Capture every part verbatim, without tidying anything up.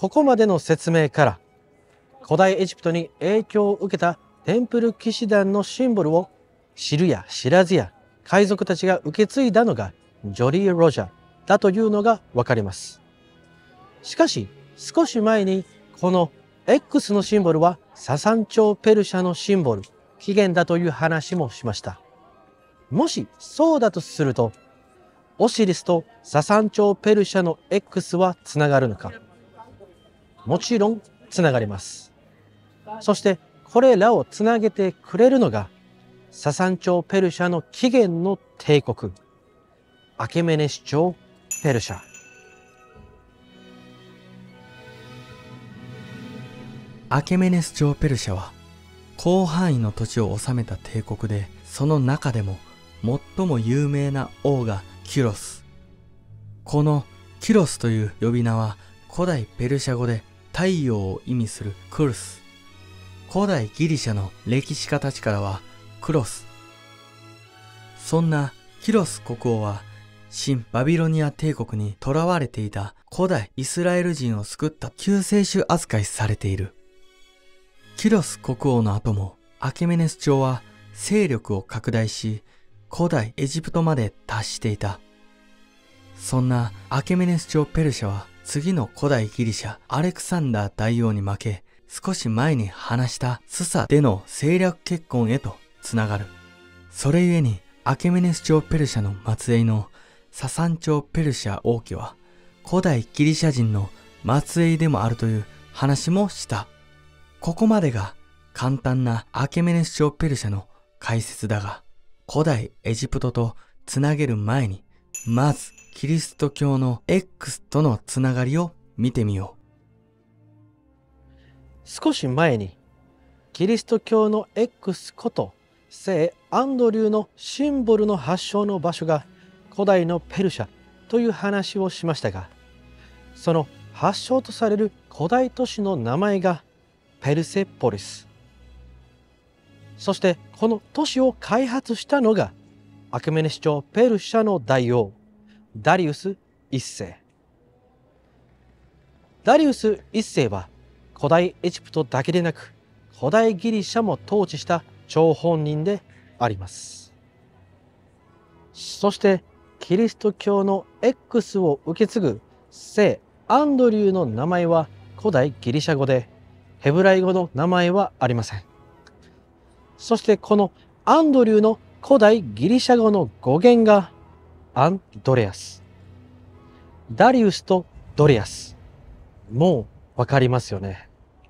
ここまでの説明から古代エジプトに影響を受けたテンプル騎士団のシンボルを知るや知らずや海賊たちが受け継いだのがジョリー・ロジャーだというのがわかります。しかし少し前にこの X のシンボルはササン朝ペルシャのシンボル、起源だという話もしました。もしそうだとすると、オシリスとササン朝ペルシャの X はつながるのか。もちろんつながります。そしてこれらをつなげてくれるのがササン朝ペルシャの起源の帝国、アケメネス朝ペルシャ。 アケメネス朝ペルシャは広範囲の土地を治めた帝国で、その中でも最も有名な王がキュロス。このキュロスという呼び名は古代ペルシャ語で太陽を意味するクルス。古代ギリシャの歴史家たちからはクロス。そんなキュロス国王は新バビロニア帝国に囚われていた古代イスラエル人を救った救世主扱いされている。キュロス国王の後もアケメネス朝は勢力を拡大し、古代エジプトまで達していた。そんなアケメネス朝ペルシャは次の古代ギリシャアレクサンダー大王に負け、少し前に話したスサでの政略結婚へとつながる。それゆえにアケメネス朝ペルシャの末裔のササン朝ペルシャ王家は古代ギリシャ人の末裔でもあるという話もした。ここまでが簡単なアケメネス朝ペルシャの解説だが、古代エジプトとつなげる前に、まずキリスト教の X とのつながりを見てみよう。少し前にキリスト教の X こと聖アンドリューのシンボルの発祥の場所が古代のペルシャという話をしましたが、その発祥とされる古代都市の名前がペルセポリス。そしてこの都市を開発したのがアケメネス朝ペルシャの大王ダリウス一世。ダリウス一世は古代エジプトだけでなく古代ギリシャも統治した張本人であります。そしてキリスト教の X を受け継ぐ聖アンドリューの名前は古代ギリシャ語で、ヘブライ語の名前はありません。そしてこのアンドリューの古代ギリシャ語の語源がアンドレアス。ダリウスとドレアス。もうわかりますよね。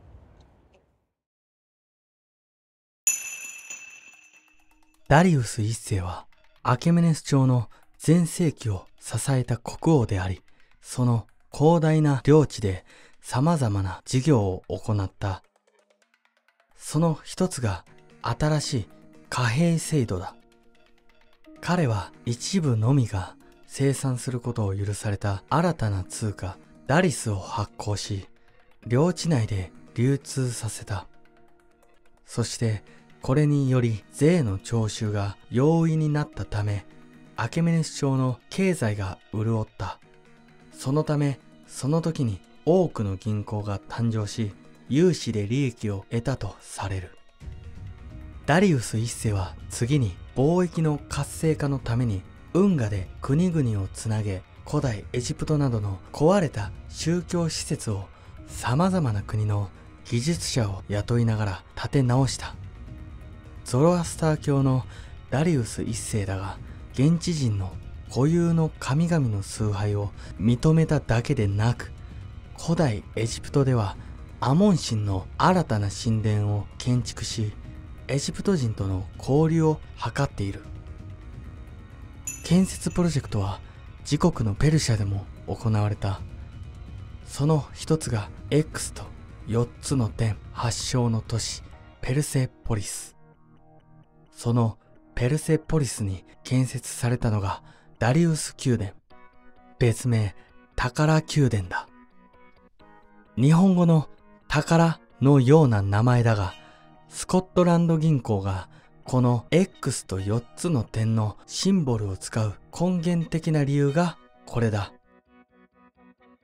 ダリウス一世はアケメネス朝の全盛期を支えた国王であり、その広大な領地で様々な事業を行った。その一つが新しい貨幣制度だ。彼は一部のみが生産することを許された新たな通貨ダリスを発行し、領地内で流通させた。そしてこれにより税の徴収が容易になったため、アケメネス朝の経済が潤った。そのためその時に多くの銀行が誕生し、融資で利益を得たとされる。ダリウス一世は次に貿易の活性化のために運河で国々をつなげ、古代エジプトなどの壊れた宗教施設を様々な国の技術者を雇いながら建て直した。ゾロアスター教のダリウス一世だが、現地人の固有の神々の崇拝を認めただけでなく、古代エジプトではアモン神の新たな神殿を建築し、エジプト人との交流を図っている。建設プロジェクトは自国のペルシャでも行われた。その一つが X とよっつの点発祥の都市ペルセポリス。そのペルセポリスに建設されたのがダリウス宮殿、別名宝宮殿だ。日本語の宝のような名前だが、スコットランド銀行がこの X とよっつの点のシンボルを使う根源的な理由がこれだ。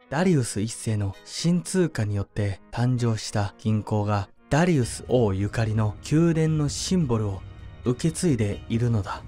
ダリウス一世の新通貨によって誕生した銀行がダリウス王ゆかりの宮殿のシンボルを受け継いでいるのだ。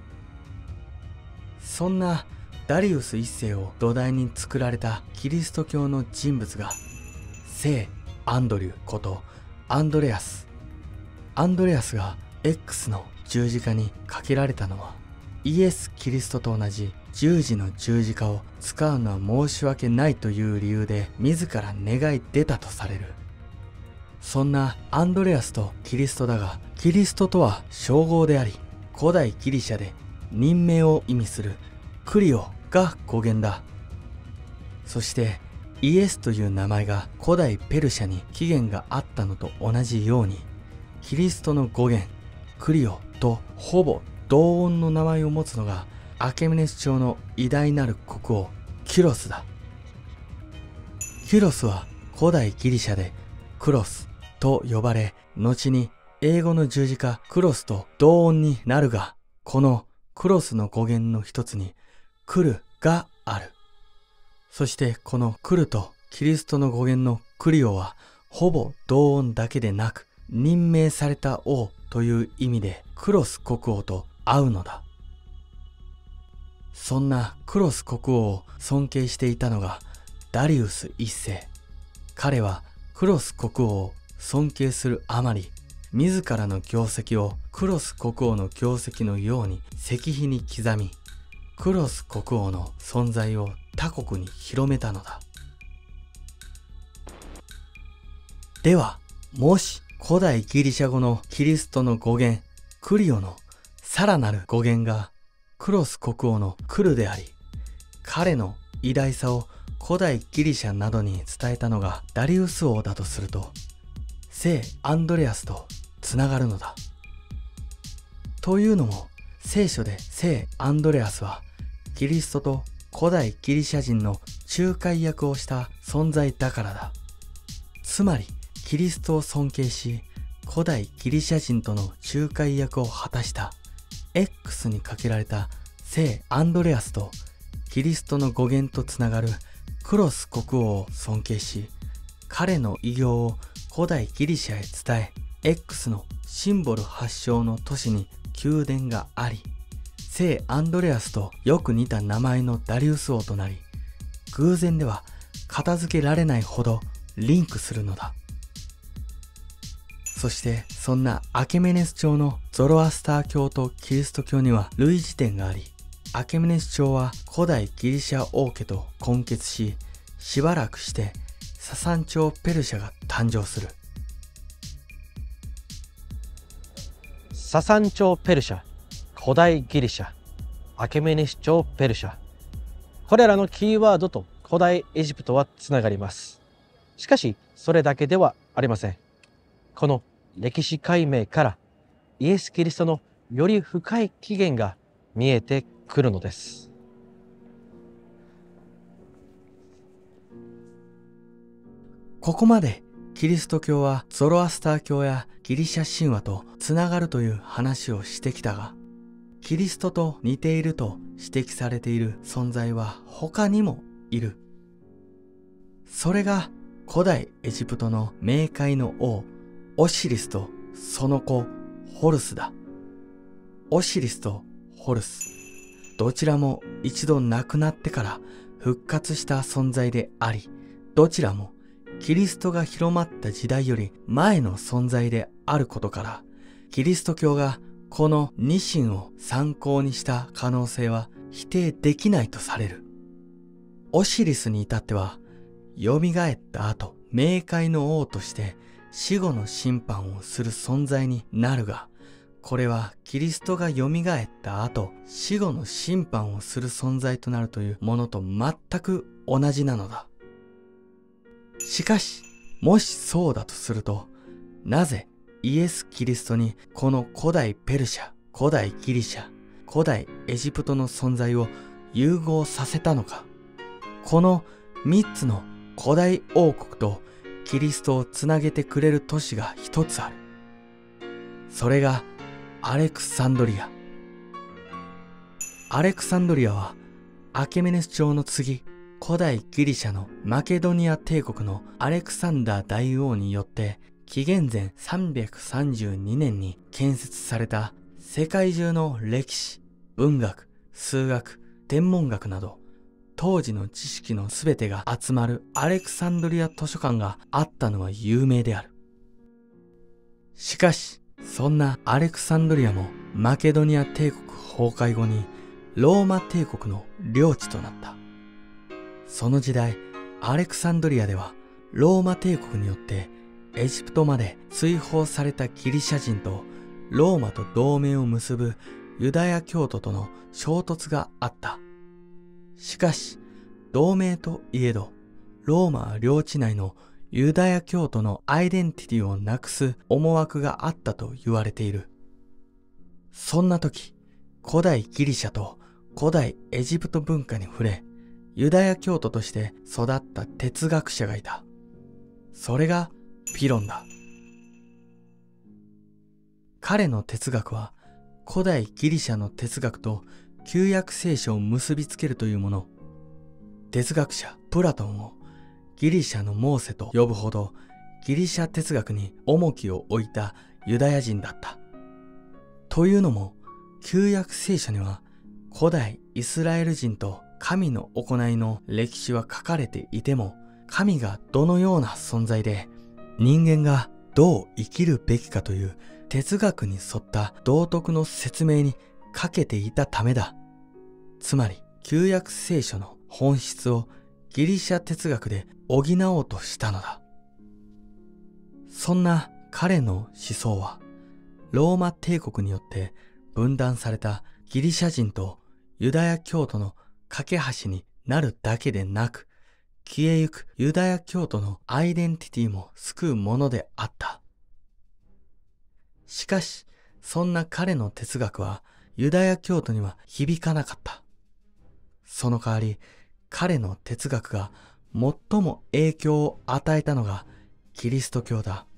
そんなダリウス一世を土台に作られたキリスト教の人物が聖アンドリューことアンドレアス。アンドレアスが X の十字架にかけられたのは、イエス・キリストと同じ十字の十字架を使うのは申し訳ないという理由で自ら願い出たとされる。そんなアンドレアスとキリストだが、キリストとは称号であり、古代ギリシャで任命を意味するクリオが語源だ。そしてイエスという名前が古代ペルシャに起源があったのと同じように、キリストの語源クリオとほぼ同音の名前を持つのがアケメネス朝の偉大なる国王キュロスだ。キュロスは古代ギリシャでクロスと呼ばれ、後に英語の十字架クロスと同音になるが、このクロスの語源の一つにクルがある。そしてこのクルとキリストの語源のクリオはほぼ同音だけでなく、任命された王という意味でクロス国王と合うのだ。そんなクロス国王を尊敬していたのがダリウス一世。彼はクロス国王を尊敬するあまり、自らの業績をクロス国王の業績のように石碑に刻み、クロス国王の存在を他国に広めたのだ。では、もし古代ギリシャ語のキリストの語源クリオのさらなる語源がクロス国王のクルであり、彼の偉大さを古代ギリシャなどに伝えたのがダリウス王だとすると、聖アンドレアスとつながるのだ。というのも、聖書で聖アンドレアスはキリストと古代ギリシャ人の仲介役をした存在だからだ。つまりキリストを尊敬し、古代ギリシャ人との仲介役を果たした X にかけられた聖アンドレアスとキリストの語源とつながるクロス国王を尊敬し、彼の偉業を古代ギリシャへ伝え、X のシンボル発祥の都市に宮殿があり、聖アンドレアスとよく似た名前のダリウス王となり、偶然では片付けられないほどリンクするのだ。そしてそんなアケメネス朝のゾロアスター教とキリスト教には類似点があり、アケメネス朝は古代ギリシャ王家と混血し、しばらくしてササン朝ペルシャが誕生する。 ササン朝ペルシャ、古代ギリシャ、アケメネス朝ペルシャ。これらのキーワードと古代エジプトはつながります。しかし、それだけではありません。この歴史解明からイエス・キリストのより深い起源が見えてくるのです。 ここまでキリスト教はゾロアスター教やギリシャ神話とつながるという話をしてきたが、キリストと似ていると指摘されている存在は他にもいる。それが古代エジプトの冥界の王オシリスとその子ホルスだ。オシリスとホルス、どちらも一度亡くなってから復活した存在であり、どちらもキリストが広まった時代より前の存在であることから、キリスト教がこのニシンを参考にした可能性は否定できないとされる。オシリスに至っては、蘇った後、冥界の王として死後の審判をする存在になるが、これはキリストが蘇った後、死後の審判をする存在となるというものと全く同じなのだ。しかし、もしそうだとすると、なぜイエス・キリストにこの古代ペルシャ、古代ギリシャ、古代エジプトの存在を融合させたのか。この三つの古代王国とキリストをつなげてくれる都市が一つある。それがアレクサンドリア。アレクサンドリアはアケメネス朝の次、 古代ギリシャのマケドニア帝国のアレクサンダー大王によって紀元前さんびゃくさんじゅうにねんに建設された世界中の歴史、文学、数学、天文学など当時の知識のすべてが集まるアレクサンドリア図書館があったのは有名である。しかし、そんなアレクサンドリアもマケドニア帝国崩壊後にローマ帝国の領地となった。その時代、アレクサンドリアではローマ帝国によってエジプトまで追放されたギリシャ人とローマと同盟を結ぶユダヤ教徒との衝突があった。しかし、同盟といえど、ローマは領地内のユダヤ教徒のアイデンティティをなくす思惑があったと言われている。そんな時、古代ギリシャと古代エジプト文化に触れ、ユダヤ教徒として育った哲学者がいた。それがフィロンだ。彼の哲学は古代ギリシャの哲学と旧約聖書を結びつけるというもの。哲学者プラトンをギリシャのモーセと呼ぶほどギリシャ哲学に重きを置いたユダヤ人だった。というのも、旧約聖書には古代イスラエル人と神の行いの歴史は書かれていても、神がどのような存在で人間がどう生きるべきかという哲学に沿った道徳の説明に欠けていたためだ。つまり、旧約聖書の本質をギリシャ哲学で補おうとしたのだ。そんな彼の思想は、ローマ帝国によって分断されたギリシャ人とユダヤ教徒の架け橋になるだけでなく、消えゆくユダヤ教徒のアイデンティティも救うものであった。しかし、そんな彼の哲学はユダヤ教徒には響かなかった。その代わり、彼の哲学が最も影響を与えたのがキリスト教だ。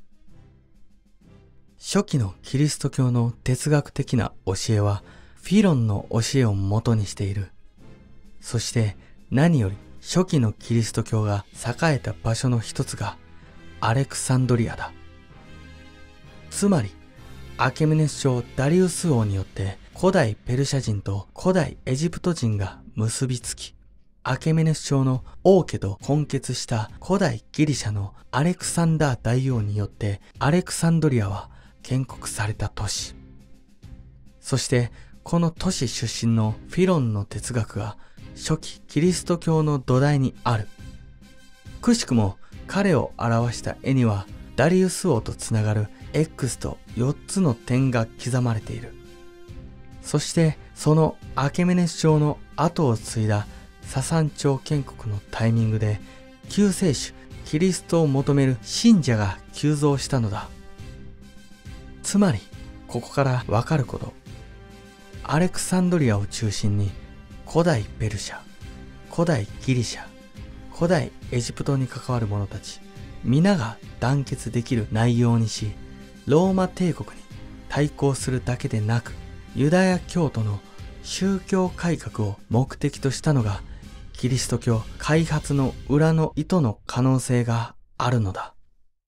初期のキリスト教の哲学的な教えはフィロンの教えを元にしている。そして何より初期のキリスト教が栄えた場所の一つがアレクサンドリアだ。つまり、アケメネス朝ダリウス王によって古代ペルシャ人と古代エジプト人が結びつき、アケメネス朝の王家と混血した古代ギリシャのアレクサンダー大王によってアレクサンドリアは建国された都市。そしてこの都市出身のフィロンの哲学が初期キリスト教の土台にある。くしくも彼を表した絵にはダリウス王とつながる X とよっつの点が刻まれている。そしてそのアケメネス朝の後を継いだササン朝建国のタイミングで救世主キリストを求める信者が急増したのだ。つまりここからわかること、アレクサンドリアを中心に古代ペルシャ、古代ギリシャ、古代エジプトに関わる者たち皆が団結できる内容にし、ローマ帝国に対抗するだけでなくユダヤ教徒の宗教改革を目的としたのがキリスト教開発の裏の意図の可能性があるのだ。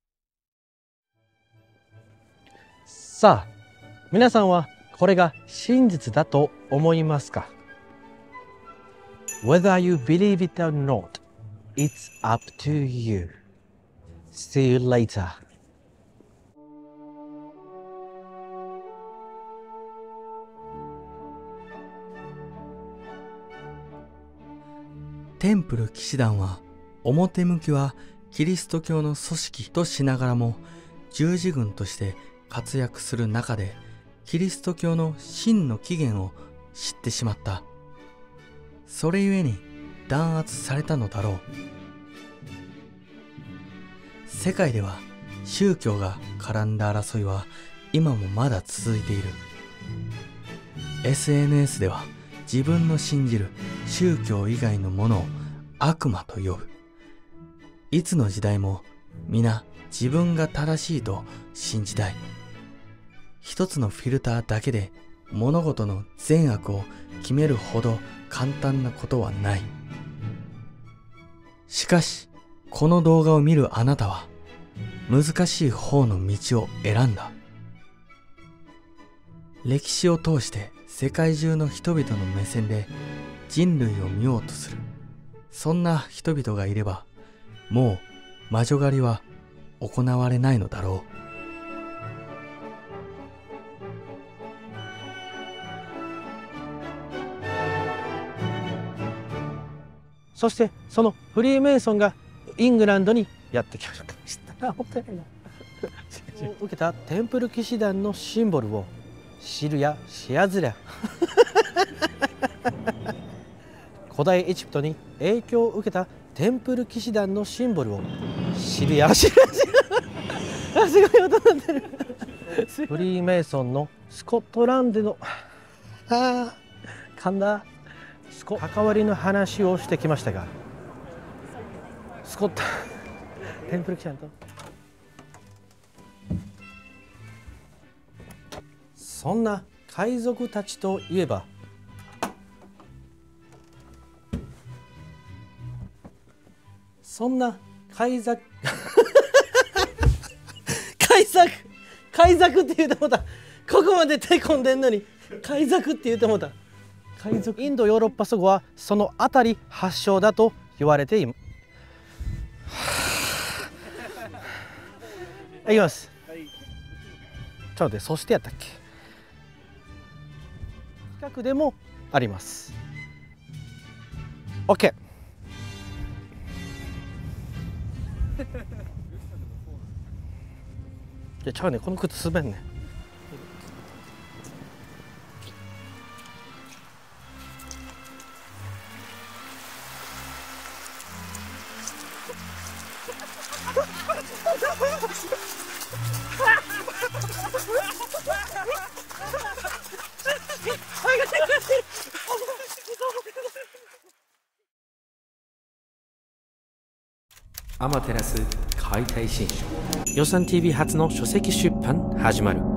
さあ、皆さんはこれが真実だと思いますか？ Whether you believe it or not, it's up to you. See you later. テンプル騎士団は表向きはキリスト教の組織としながらも十字軍として活躍する中でキリスト教の真の起源を知ってしまった。それゆえに弾圧されたのだろう。世界では宗教が絡んだ争いは今もまだ続いている。 エスエヌエス では自分の信じる宗教以外のものを悪魔と呼ぶ。いつの時代も皆自分が正しいと信じたい。一つのフィルターだけで物事の善悪を決めるほど簡単なことはない。 しかし、この動画を見るあなたは、難しい方の道を選んだ。歴史を通して世界中の人々の目線で人類を見ようとする。そんな人々がいれば、もう魔女狩りは行われないのだろう。 そしてそのフリーメイソンがイングランドにやってきました。知ったな、もったいないな。受けたテンプル騎士団のシンボルを知るや知らずら古代エジプトに影響を受けたテンプル騎士団のシンボルを知るや知らずらあ、すごい音鳴ってる。フリーメイソンのスコットランドのあー噛んだスコ関わりの話をしてきましたが、スコットテンプル騎士団とそんな海賊たちといえば、そんな海賊海賊海賊って言うてもうた。ここまで手込んでんのに海賊って言うてもうた。海賊インドヨーロッパ祖語はその辺り発祥だと言われています。いきます。ちょっと待って、そしてやったっけ。近くでもあります。 OK。 いやちゃうね、この靴滑んねん。アマテラス解体新書。予算 ティーブイ 初の書籍出版始まる。